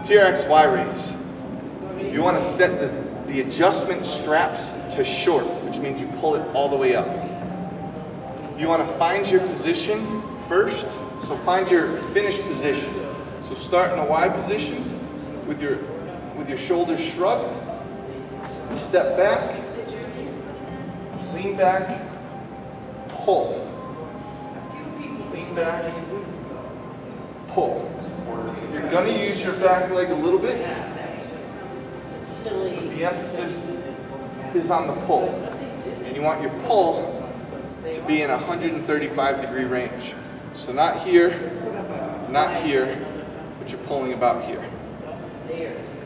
TRX Y-Raise. You want to set the adjustment straps to short, which means you pull it all the way up. You want to find your position first, so find your finished position. So start in a Y position with your shoulders shrugged, step back, lean back, pull, lean back, pull. You're going to use your back leg a little bit. The emphasis is on the pull. And you want your pull to be in a 135-degree range. So not here, but you're pulling about here.